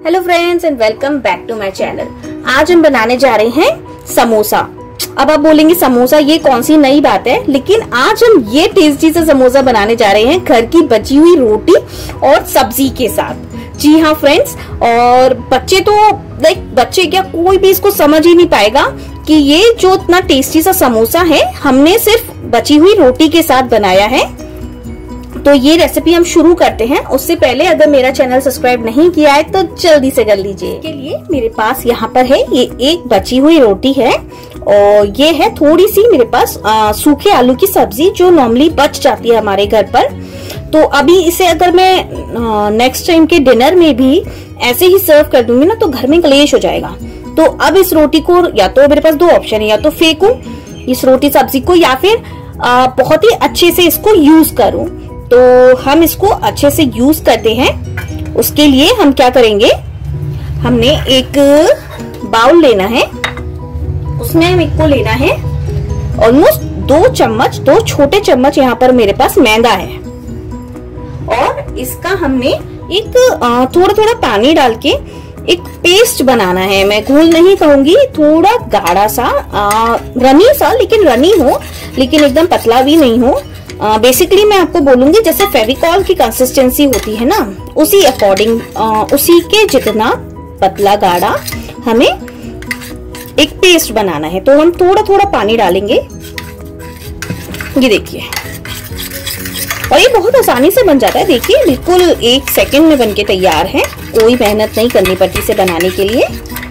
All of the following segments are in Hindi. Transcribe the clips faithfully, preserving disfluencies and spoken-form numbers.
Hello friends and welcome back to my channel. आज हम बनाने जा रहे हैं समोसा। अब आप बोलेंगे समोसा ये कौन सी नई बात है, लेकिन आज हम ये टेस्टी सा समोसा बनाने जा रहे हैं घर की बची हुई रोटी और सब्जी के साथ। जी हाँ फ्रेंड्स, और बच्चे तो लाइक बच्चे क्या कोई भी इसको समझ ही नहीं पाएगा कि ये जो इतना टेस्टी सा समोसा है हमने सिर्फ बची हुई रोटी के साथ बनाया है। तो ये रेसिपी हम शुरू करते हैं। उससे पहले अगर मेरा चैनल सब्सक्राइब नहीं किया है तो जल्दी से कर लीजिए। के लिए मेरे पास यहाँ पर है ये एक बची हुई रोटी है और ये है थोड़ी सी मेरे पास आ, सूखे आलू की सब्जी जो नॉर्मली बच जाती है हमारे घर पर। तो अभी इसे अगर मैं नेक्स्ट टाइम के डिनर में भी ऐसे ही सर्व कर दूंगी ना तो घर में कलेश हो जाएगा। तो अब इस रोटी को या तो मेरे पास दो ऑप्शन है, या तो फेंकूं इस रोटी सब्जी को या फिर आ, बहुत ही अच्छे से इसको यूज करूं। तो हम इसको अच्छे से यूज करते हैं। उसके लिए हम क्या करेंगे, हमने एक बाउल लेना है, उसमें हम एक को लेना है ऑलमोस्ट दो चम्मच, दो छोटे चम्मच यहाँ पर मेरे पास मैदा है। और इसका हमने एक थोड़ा थोड़ा पानी डाल के एक पेस्ट बनाना है। मैं घोल नहीं कहूंगी, थोड़ा गाढ़ा सा आ, रनी सा, लेकिन रनी हो लेकिन एकदम पतला भी नहीं हो। बेसिकली uh, मैं आपको बोलूंगी जैसे फेविकॉल की कंसिस्टेंसी होती है ना, उसी अकॉर्डिंग uh, उसी के जितना पतला गाढ़ा हमें एक पेस्ट बनाना है। तो हम थोड़ा थोड़ा पानी डालेंगे, ये देखिए, और ये बहुत आसानी से बन जाता है। देखिए बिल्कुल एक सेकंड में बनके तैयार है, कोई मेहनत नहीं करनी पड़ती इसे बनाने के लिए।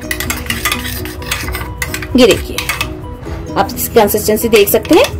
ये देखिए आप इसकी कंसिस्टेंसी देख सकते हैं।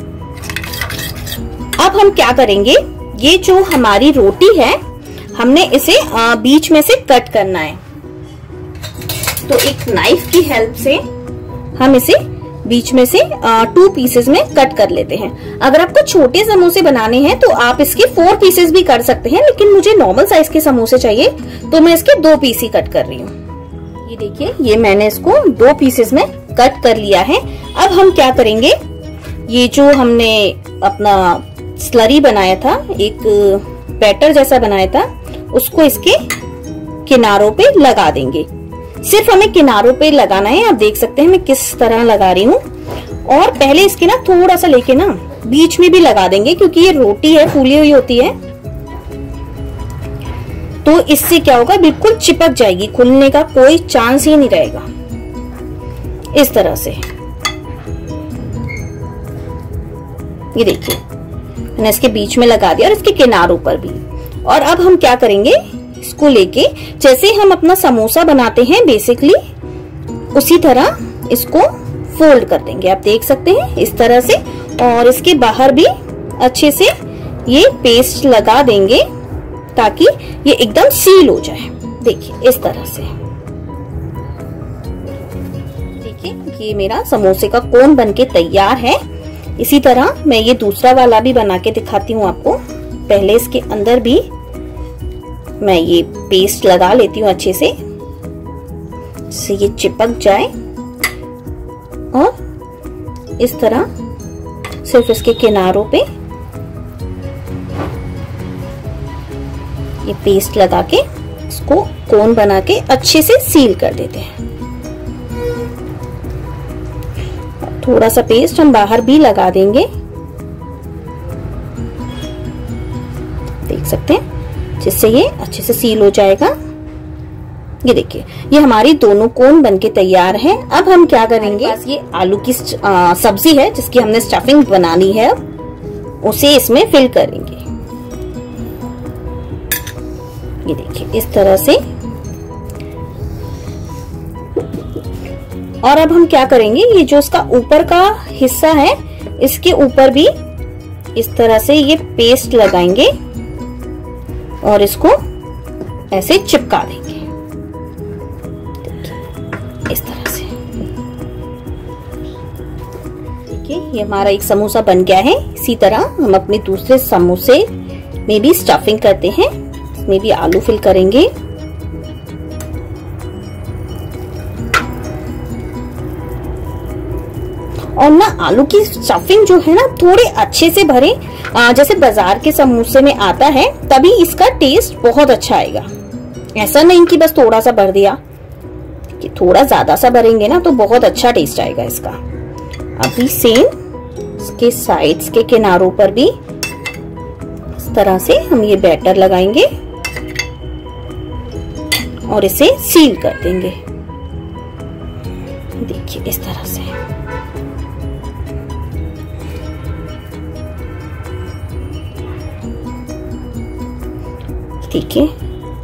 अब हम क्या करेंगे, ये जो हमारी रोटी है हमने इसे बीच में से कट करना है। तो एक नाइफ की हेल्प से हम इसे बीच में से टू पीसेस में कट कर लेते हैं। अगर आपको छोटे समोसे बनाने हैं तो आप इसके फोर पीसेस भी कर सकते हैं, लेकिन मुझे नॉर्मल साइज के समोसे चाहिए तो मैं इसके दो पीस ही कट कर रही हूँ। ये देखिए, ये मैंने इसको दो पीसेस में कट कर लिया है। अब हम क्या करेंगे, ये जो हमने अपना स्लरी बनाया था, एक बैटर जैसा बनाया था, उसको इसके किनारों पे लगा देंगे। सिर्फ हमें किनारों पे लगाना है। आप देख सकते हैं मैं किस तरह लगा रही हूँ। और पहले इसके ना थोड़ा सा लेके ना बीच में भी लगा देंगे, क्योंकि ये रोटी है फूली हुई होती है, तो इससे क्या होगा, बिल्कुल चिपक जाएगी, खुलने का कोई चांस ही नहीं रहेगा। इस तरह से ये देखिए मैंने इसके बीच में लगा दिया और इसके किनारों पर भी। और अब हम क्या करेंगे, इसको लेके जैसे हम अपना समोसा बनाते हैं बेसिकली उसी तरह इसको फोल्ड कर देंगे। आप देख सकते हैं इस तरह से, और इसके बाहर भी अच्छे से ये पेस्ट लगा देंगे ताकि ये एकदम सील हो जाए। देखिए इस तरह से, देखिए ये मेरा समोसे का कोन बनके तैयार है। इसी तरह मैं ये दूसरा वाला भी बना के दिखाती हूँ आपको। पहले इसके अंदर भी मैं ये पेस्ट लगा लेती हूँ अच्छे से, जिससे ये चिपक जाए। और इस तरह सिर्फ इसके किनारों पे ये पेस्ट लगा के इसको कोन बना के अच्छे से सील कर देते हैं। थोड़ा सा पेस्ट हम बाहर भी लगा देंगे, देख सकते हैं, जिससे ये अच्छे से सील हो जाएगा। ये देखिए ये हमारी दोनों कोन बनके तैयार है। अब हम क्या करेंगे, ये आलू की आ, सब्जी है जिसकी हमने स्टफिंग बनानी है, उसे इसमें फिल करेंगे। ये देखिए इस तरह से। और अब हम क्या करेंगे, ये जो इसका ऊपर का हिस्सा है इसके ऊपर भी इस तरह से ये पेस्ट लगाएंगे और इसको ऐसे चिपका देंगे इस तरह से। देखिए ये हमारा एक समोसा बन गया है। इसी तरह हम अपने दूसरे समोसे में भी स्टफिंग करते हैं, इसमें भी आलू फिल करेंगे। और ना आलू की स्टफिंग जो है ना थोड़े अच्छे से भरे, जैसे बाजार के समोसे में आता है, तभी इसका टेस्ट बहुत अच्छा आएगा। ऐसा नहीं कि बस थोड़ा सा भर दिया, कि थोड़ा ज्यादा सा भरेंगे ना तो बहुत अच्छा टेस्ट आएगा इसका। अभी सेम इसके साइड्स के किनारों पर भी इस तरह से हम ये बैटर लगाएंगे और इसे सील कर देंगे। देखिए इस तरह से। ठीक है,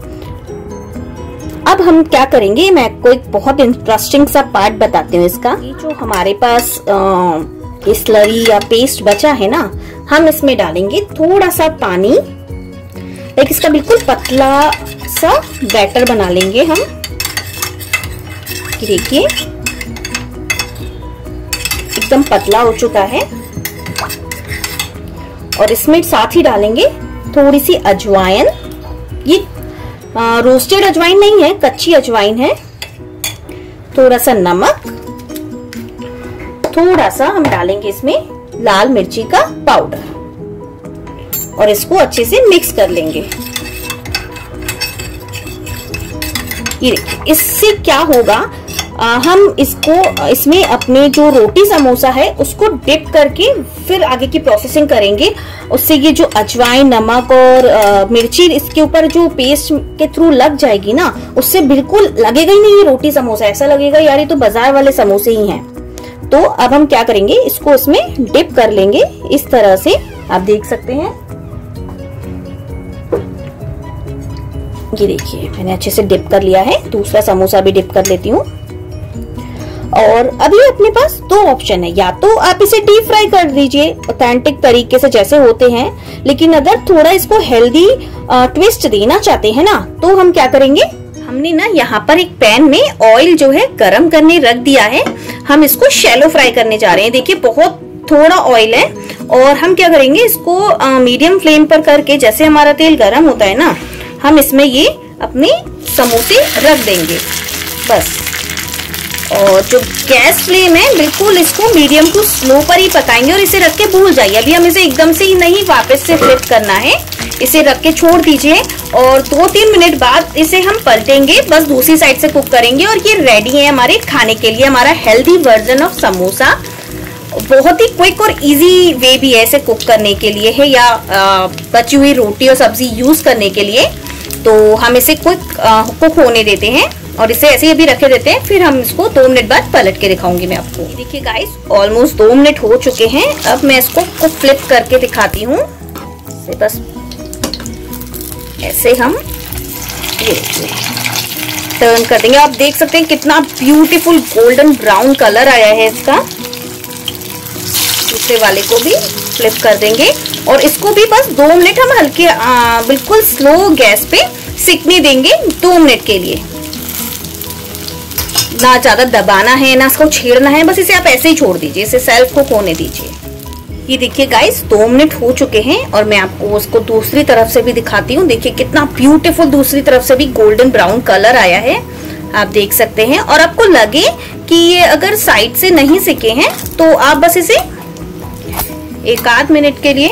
अब हम क्या करेंगे, मैं आपको एक बहुत इंटरेस्टिंग सा पार्ट बताती हूँ इसका। ये जो हमारे पास स्लरी या पेस्ट बचा है ना, हम इसमें डालेंगे थोड़ा सा पानी, एक इसका बिल्कुल पतला सा बैटर बना लेंगे हम। देखिए एकदम पतला हो चुका है। और इसमें साथ ही डालेंगे थोड़ी सी अजवाइन। ये आ, रोस्टेड अजवाइन नहीं है, कच्ची अजवाइन है। थोड़ा सा नमक, थोड़ा सा हम डालेंगे इसमें लाल मिर्ची का पाउडर और इसको अच्छे से मिक्स कर लेंगे। ये देखिए, इससे क्या होगा, आ, हम इसको इसमें अपने जो रोटी समोसा है उसको डिप करके फिर आगे की प्रोसेसिंग करेंगे। उससे ये जो अजवाइन, नमक और आ, मिर्ची इसके ऊपर जो पेस्ट के थ्रू लग जाएगी ना, उससे बिल्कुल लगेगा ही नहीं ये रोटी समोसा, ऐसा लगेगा यार ये तो बाजार वाले समोसे ही हैं। तो अब हम क्या करेंगे, इसको इसमें डिप कर लेंगे इस तरह से। आप देख सकते हैं, ये देखिए मैंने अच्छे से डिप कर लिया है। दूसरा समोसा भी डिप कर लेती हूँ। और अभी अपने पास दो ऑप्शन है, या तो आप इसे डीप फ्राई कर दीजिए ऑथेंटिक तरीके से जैसे होते हैं, लेकिन अगर थोड़ा इसको हेल्दी ट्विस्ट देना चाहते हैं ना, तो हम क्या करेंगे, हमने ना यहाँ पर एक पैन में ऑयल जो है गरम करने रख दिया है। हम इसको शैलो फ्राई करने जा रहे हैं। देखिए बहुत थोड़ा ऑयल है और हम क्या करेंगे, इसको मीडियम फ्लेम पर करके, जैसे हमारा तेल गरम होता है ना, हम इसमें ये अपने समोसे रख देंगे बस। और जो गैस फ्लेम है बिल्कुल इसको मीडियम टू स्लो पर ही पकाएंगे और इसे रख के भूल जाइए। अभी हम इसे एकदम से ही नहीं वापस से फ्लिप करना है, इसे रख के छोड़ दीजिए और दो तीन मिनट बाद इसे हम पलटेंगे, बस दूसरी साइड से कुक करेंगे और ये रेडी है हमारे खाने के लिए। हमारा हेल्दी वर्जन ऑफ समोसा, बहुत ही क्विक और इजी वे भी है इसे कुक करने के लिए है, या आ, बची हुई रोटी और सब्जी यूज करने के लिए। तो हम इसे क्विक कुक होने देते हैं और इसे ऐसे ही अभी रखे देते हैं, फिर हम इसको दो मिनट बाद पलट के दिखाऊंगी मैं आपको। देखिए गाइस, ऑलमोस्ट दो मिनट हो चुके हैं। अब मैं इसको को फ्लिप करके दिखाती हूँ। बस ऐसे हम ये टर्न कर देंगे। आप देख सकते हैं कितना ब्यूटीफुल गोल्डन ब्राउन कलर आया है इसका। दूसरे वाले को भी फ्लिप कर देंगे और इसको भी बस दो मिनट हम हल्के बिल्कुल स्लो गैस पे सिकने देंगे, दो मिनट के लिए। ना ज्यादा दबाना है ना इसको छेड़ना है, बस इसे आप ऐसे ही छोड़ दीजिए, इसे सेल्फ कुक होने दीजिए। ये देखिए गाइस, दो मिनट हो चुके हैं और मैं आपको उसको दूसरी तरफ से भी दिखाती हूँ। देखिए कितना ब्यूटीफुल दूसरी तरफ से भी गोल्डन ब्राउन कलर आया है, आप देख सकते हैं। और आपको लगे कि ये अगर साइड से नहीं सिके हैं तो आप बस इसे एक आध मिनट के लिए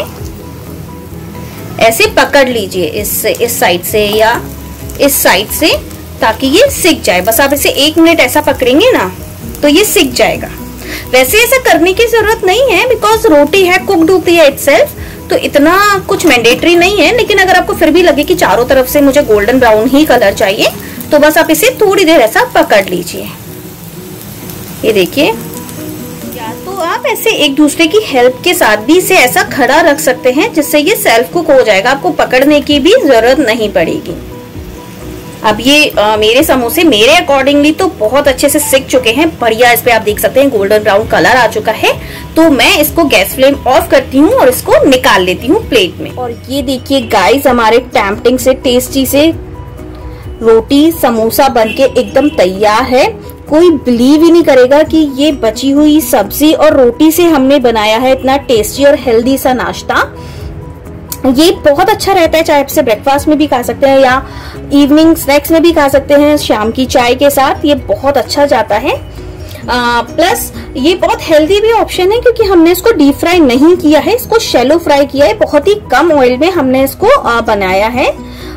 ऐसे पकड़ लीजिए, इस इस साइड से या इस साइड से, ताकि ये सिक जाए। बस आप इसे एक मिनट ऐसा पकड़ेंगे ना तो ये सिक जाएगा। वैसे ऐसा करने की जरूरत नहीं है, बिकॉज रोटी है कुक्ड होती है इटसेल्फ, तो इतना कुछ मैंडेटरी नहीं है। लेकिन अगर आपको फिर भी लगे कि चारों तरफ से मुझे गोल्डन ब्राउन ही कलर चाहिए, तो बस आप इसे थोड़ी देर ऐसा पकड़ लीजिए। ये देखिए, या तो आप ऐसे एक दूसरे की हेल्प के साथ भी इसे ऐसा खड़ा रख सकते हैं, जिससे ये सेल्फ कुक हो जाएगा, आपको पकड़ने की भी जरूरत नहीं पड़ेगी। अब ये आ, मेरे समोसे मेरे अकॉर्डिंगली तो बहुत अच्छे से सिक चुके हैं, बढ़िया। इस पे आप देख सकते हैं गोल्डन ब्राउन कलर आ चुका है। तो मैं इसको गैस फ्लेम ऑफ करती हूँ और इसको निकाल लेती हूँ प्लेट में। और ये देखिए गाइस, हमारे टेम्पटिंग से टेस्टी से रोटी समोसा बनके एकदम तैयार है। कोई बिलीव ही नहीं करेगा कि ये बची हुई सब्जी और रोटी से हमने बनाया है इतना टेस्टी और हेल्दी सा नाश्ता। ये बहुत अच्छा रहता है, चाहे आप इसे ब्रेकफास्ट में भी खा सकते हैं या इवनिंग स्नैक्स में भी खा सकते हैं, शाम की चाय के साथ ये बहुत अच्छा जाता है। आ, प्लस ये बहुत हेल्दी भी ऑप्शन है, क्योंकि हमने इसको डीप फ्राई नहीं किया है, इसको शैलो फ्राई किया है। बहुत ही कम ऑयल में हमने इसको आ, बनाया है।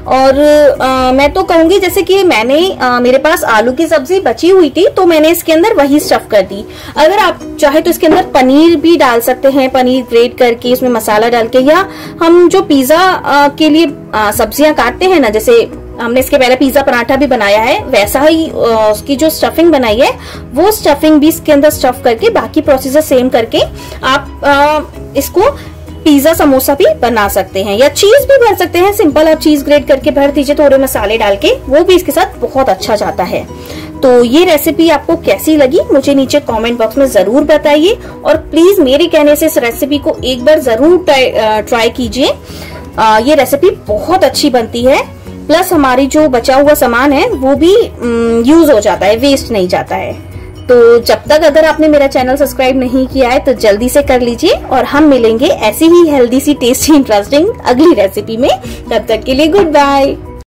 और आ, मैं तो कहूंगी जैसे कि मैंने आ, मेरे पास आलू की सब्जी बची हुई थी तो मैंने इसके अंदर वही स्टफ कर दी। अगर आप चाहे तो इसके अंदर पनीर भी डाल सकते हैं, पनीर ग्रेट करके इसमें मसाला डाल के, या हम जो पिज्जा के लिए सब्जियां काटते हैं ना, जैसे हमने इसके पहले पिज्जा पराठा भी बनाया है, वैसा ही उसकी जो स्टफिंग बनाई है वो स्टफिंग भी इसके अंदर स्टफ करके बाकी प्रोसीजर सेम करके आप आ, इसको पिज्जा समोसा भी बना सकते हैं, या चीज भी भर सकते हैं। सिंपल आप चीज ग्रेट करके भर दीजिए थोड़े मसाले डाल के, वो भी इसके साथ बहुत अच्छा जाता है। तो ये रेसिपी आपको कैसी लगी मुझे नीचे कमेंट बॉक्स में जरूर बताइए, और प्लीज मेरे कहने से इस रेसिपी को एक बार जरूर ट्राई कीजिए। ये रेसिपी बहुत अच्छी बनती है, प्लस हमारी जो बचा हुआ सामान है वो भी यूज हो जाता है, वेस्ट नहीं जाता है। तो जब तक अगर आपने मेरा चैनल सब्सक्राइब नहीं किया है तो जल्दी से कर लीजिए, और हम मिलेंगे ऐसी ही हेल्दी सी टेस्टी इंटरेस्टिंग अगली रेसिपी में। तब तक के लिए गुड बाय।